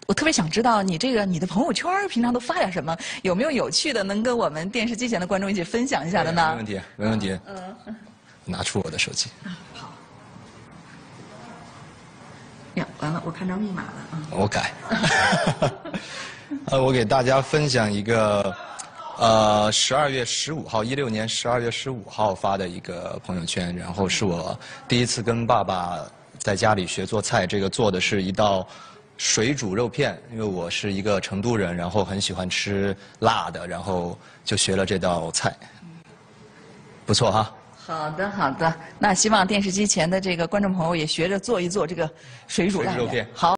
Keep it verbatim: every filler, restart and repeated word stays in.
我特别想知道你这个你的朋友圈平常都发点什么？有没有有趣的能跟我们电视机前的观众一起分享一下的呢？ 没问题，没问题。嗯，拿出我的手机。 好。呀，完了，我看着密码了啊。 我改。呃，我给大家分享一个，呃，十二月十五号，一六年十二月十五号发的一个朋友圈，然后是我第一次跟爸爸在家里学做菜，这个做的是一道水煮肉片，因为我是一个成都人，然后很喜欢吃辣的，然后就学了这道菜，不错哈。 好的，好的。那希望电视机前的这个观众朋友也学着做一做这个水煮辣面。好。